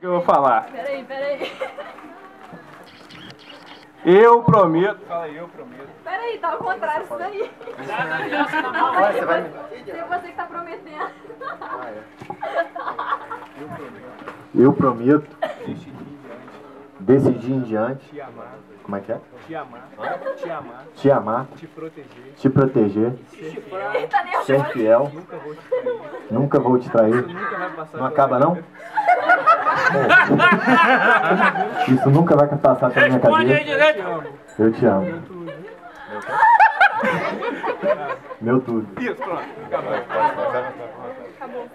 que eu vou falar? Peraí. Eu prometo. Fala aí, eu prometo. Peraí, tá ao contrário isso daí. Você vai me... É você que tá prometendo. Eu prometo, desse dia em diante, Te amar. como é que é? Te amar. Te amar. Te amar, Te proteger. te proteger, Eita, nervoso. ser fiel, Nunca vou te trair. nunca vou te trair. Nunca vai passar. Não acaba não? Isso nunca vai passar pela minha cabeça. Eu te amo. Meu tudo. Isso, pronto. Acabou. Acabou.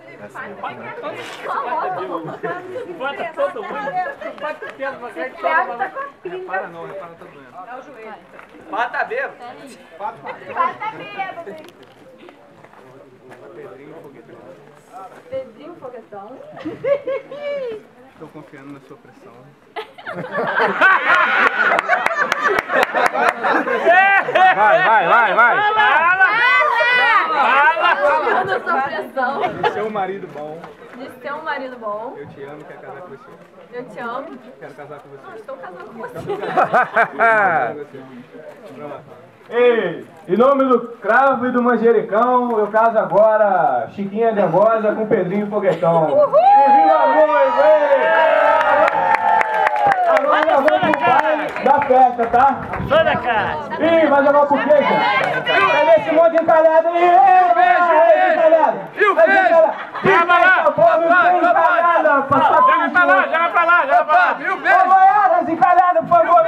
Bota todo mundo. Bota o tempo, você que Tá toma. com a pinga. Repara não, repara, tá doendo. É o joelho. Bata bebo. Bata bêbado. Pedrinho Foguetão. Tô confiando na sua pressão. Vai. Confiando na sua pressão. De ser um marido bom. De ser um marido bom. Eu te amo, quero casar com você. Eu te amo. Quero casar com você. Estou casando com você. Ei, em nome do cravo e do manjericão, eu caso agora Chiquinha de Angosa com Pedrinho Foguetão. Uhul! E viva a noiva, agora nós vamos pro baile da festa, tá? Sou da casa. Ih, vai jogar por quê, gente? Cadê esse monte de encalhado aí? Ei, beijo! E o beijo? Joga pra lá. E o beijo? Goianas encalhadas, por favor.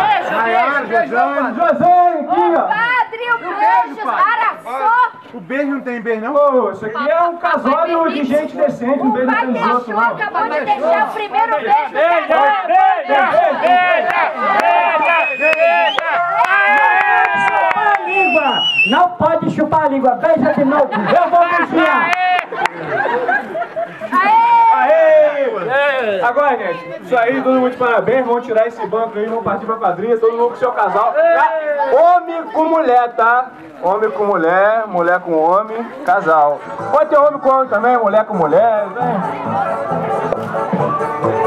Josane, aqui, ó. Padre, o beijo, araçou. O beijo não tem beijo não? Ô, isso aqui é um casório de gente decente, um beijo pelos outros, não. Acabou de deixar o primeiro beijo. Chupar a língua! Não pode chupar a língua, beija de novo, eu vou beijar! Aê! Agora, gente, isso aí, todo mundo de parabéns, vamos tirar esse banco aí, vamos partir pra quadrilha, todo mundo com seu casal. Homem com mulher, tá? Homem com mulher, mulher com homem, casal. Pode ter homem com homem também, mulher com mulher, né?